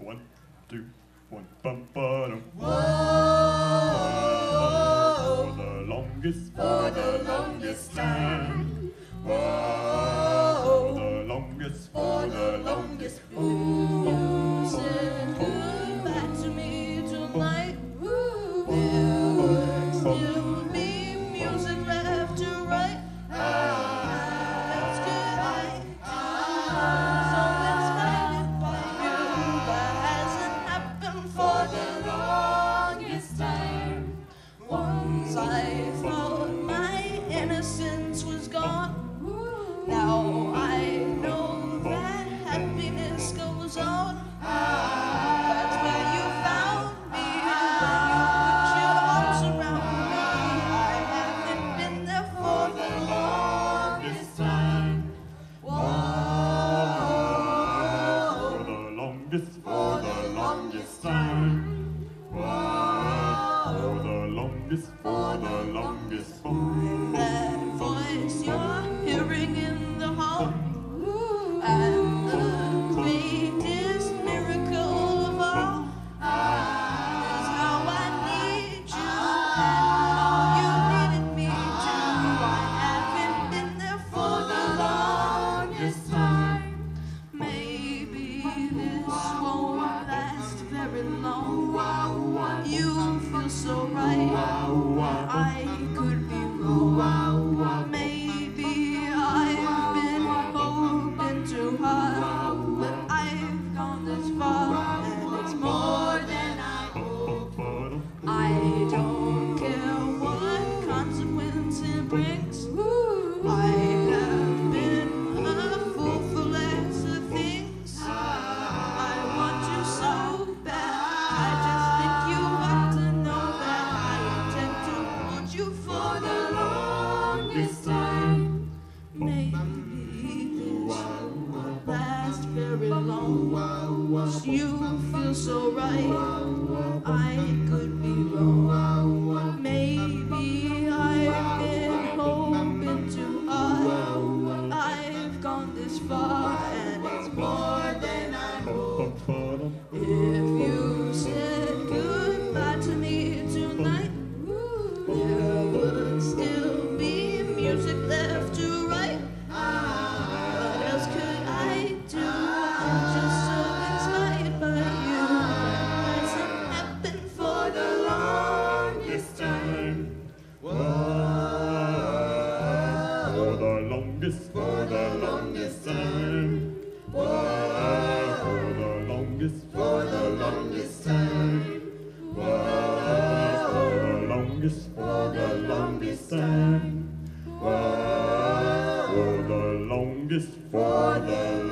1, 2, 1, bum, ba-dum. Whoa. For the longest time. Whoa. For the longest. Ooh, said goodbye to me tonight. There would still be music left to write. That's good. So inspired by you, but hasn't happened for the longest time. Once I thought my innocence was gone. Now I know that happiness goes on. That's where you found me when you put your arms around me. I haven't been there for the longest time. Whoa. For the longest time. For the longest. That voice you're hearing in the hall, and the greatest miracle of all is how I need you, and how you needed me too. I haven't been there for the longest time. Maybe this won't last very long. You feel so right. I could be wrong. Maybe I've been hoping too hard, but I've gone this far, and it's more than I hoped. I don't care what consequence it brings. I have been a fool for less of things. I want you so bad. I just think you ought to know that I intend to hold you for the longest time. Maybe this won't last very long. You feel so right. I could be wrong. Maybe I've been hoping too hard. I've gone this far, and it's more than I hoped. If you said goodbye to me tonight, there would still be music left to write. What else could I do? I'm just so inspired by you. That hasn't happened for the longest time. For the longest time. For the longest time. For the longest. For the longest time. For the longest.